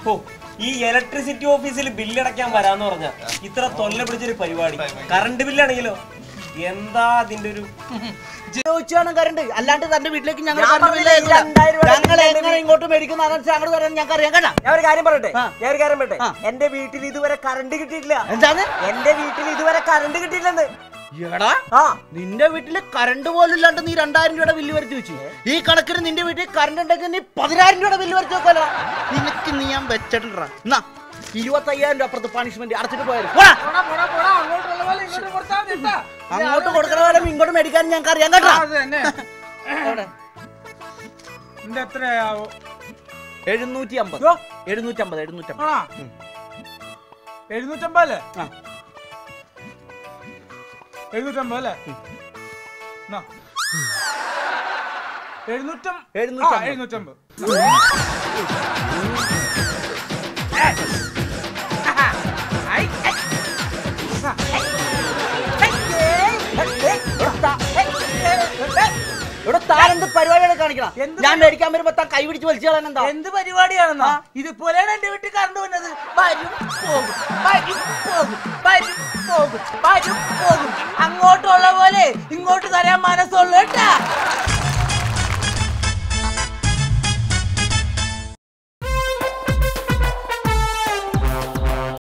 ഈ ഇലക്ട്രിസിറ്റി ഓഫീസിൽ ബില്ലടയ്ക്കാൻ വരാന്ന് പറഞ്ഞ ഇത്ര തൊല്ല പിടിച്ചൊരു പരിപാടി. കറണ്ട് ബില്ലാണെങ്കിലോ എന്താ അതിന്റെ ഒരു ചോദിച്ചാണ് കറണ്ട്. അല്ലാണ്ട് തന്റെ വീട്ടിലേക്ക് ഞങ്ങൾ ഇങ്ങോട്ട് മേടിക്കുന്ന അങ്ങോട്ട് പറയാൻ ഞങ്ങൾക്ക് അറിയാൻ കേട്ടാ. ഞാൻ ഒരു കാര്യം പറയട്ടെ, എന്റെ വീട്ടിൽ ഇതുവരെ കറണ്ട് കിട്ടിയിട്ടില്ല. എന്താണ്? എന്റെ വീട്ടിൽ ഇതുവരെ കറണ്ട് കിട്ടിയില്ലെന്ന്. എടാ നിന്റെ വീട്ടില് കറണ്ട് പോലും ഇല്ലാണ്ട് നീ 2000 രൂപയുടെ ബില്ല് വരച്ച് വെച്ചു. ഈ കണക്കിന് നിന്റെ വീട്ടിൽ കറണ്ട് ഉണ്ടെങ്കിൽ നീ 10000 രൂപയുടെ ബില്ല് വരച്ച് വെക്കല്ലോ. നിനക്ക് നീ ഞാൻ വെച്ചിട്ടാ. എന്നാ 25000 രൂപ അപ്പുറത്ത് പണിഷ്മെന്റ് അടച്ചിട്ട് പോയാലും അങ്ങോട്ട് കൊടുക്കണ പോലെ ഇങ്ങോട്ട് മേടിക്കാൻ ഞങ്ങൾക്ക് അറിയാൻ കേട്ടോ. 750 അല്ലേ? 750. ഇവിടെ താരെന്ത് പരിപാടിയാണ് കാണിക്കണം? ഞാൻ മേടിക്കാൻ വരുമ്പോ താൻ കൈ പിടിച്ച് വലിച്ചു കളയാൻ എന്താ? എന്ത് പരിപാടിയാണെന്നാ? ഇതുപോലെയാണ് എന്റെ വീട്ടിൽ കറണ്ട് വന്നത്. വരും പോകും, വരും പോകും, വരും പോകും, വരും പോകും. അങ്ങോട്ടുള്ള പോലെ ഇങ്ങോട്ട് തരാൻ മനസ്സുള്ളൂ കേട്ടാ.